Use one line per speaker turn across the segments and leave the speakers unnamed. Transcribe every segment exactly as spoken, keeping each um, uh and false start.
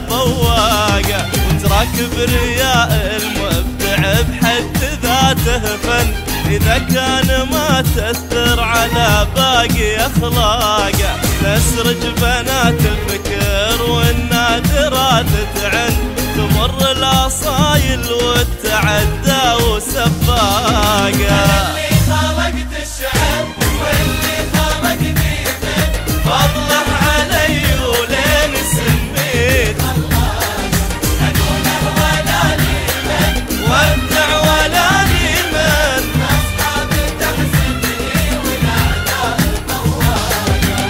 ضواقة، وتراكب رياء المبدع بحد ذاته فن، إذا كان ما تأثر على باقي أخلاقه. تسرج بنات الفكر والنادرات تعن، تمر الأصايل والتعدى وسباقه.
اللي خلقت الشعب واللي خلقني من
فضله علي ولين سميت،
أقوله ولا لي من
وابدع ولا لي من،
أصحاب تحسدني والأعداء طواقة.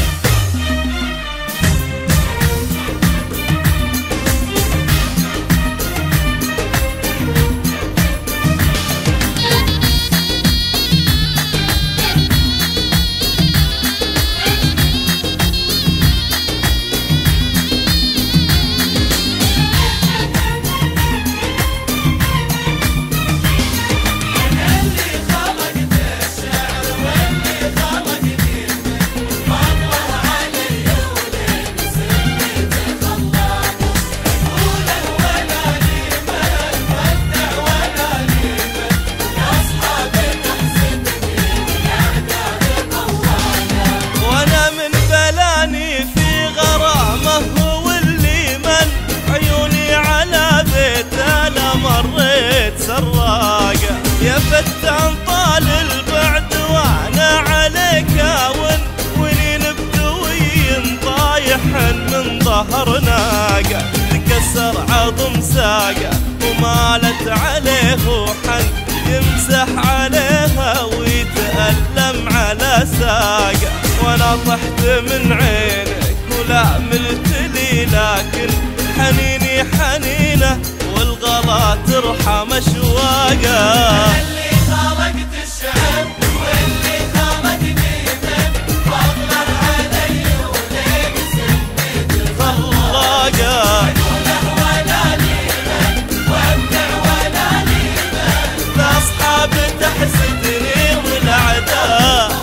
سراقة يا فتان طال البعد وانا عليك اون، ونين بدوي طايح من ظهر ناقة، تكسر عظم ساقة ومالت عليه وحن، يمسح عليها ويتألم على ساقة. وانا طحت من عينك ولا ملت لي، لكن حنيني حنينه والغلا ترحم اشواقه.
اللي خلقت الشعب واللي خلقني من فضله علي ولين سميت
طلاقه.
أقوله ولا لي من وابدع ولا لي من
لاصحاب تحسدني والاعداء.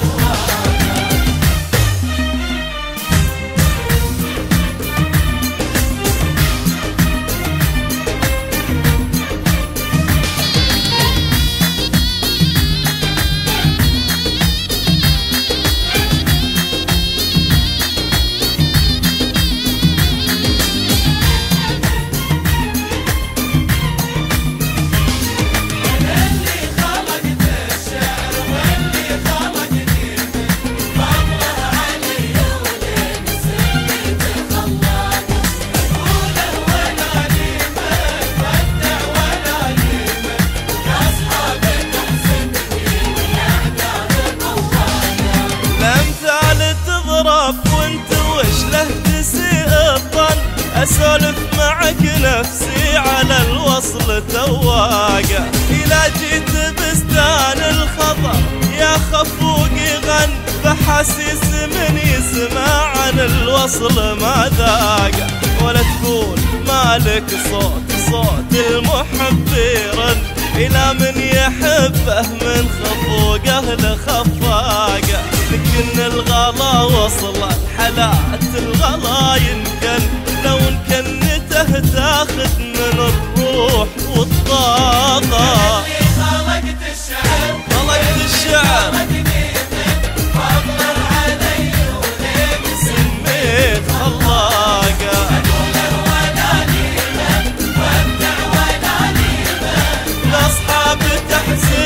وانت وش له تسيء الظن، اسولف معك نفسي على الوصل تواقة. إذا جيت بستان الخضر يا خفوقي غن، بحاسيس من يسمع عن الوصل ما ذاقة. ولا تقول مالك صوت صوت المحب يرن، إلى من يحبه من خفوقه لخفاقة. لكن الغلا وصل الحالات الغلا يمكن، لو انكنته تاخذ من الروح والطاقة.
اللي خلقت الشعب
خلقت الشعب
فضله علي ولين
سميت خلاقة.
أقوله ولا لي من وابدع ولا لي من
لاصحاب تحسن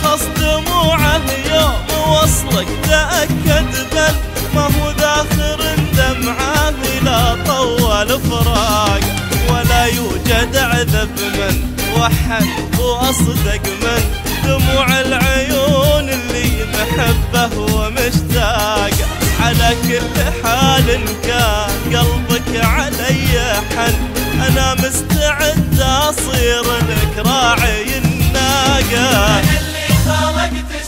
تخلص دموعه يوم وصلك تأكد بل ما هو ذاخر دمعه لا طول فراق. ولا يوجد عذب من وحد وأصدق من دموع العيون اللي محبه ومشتاق. على كل حال كان قلبك علي حن أنا مستعد أصير لك راعي الناقة.
اللي خلقت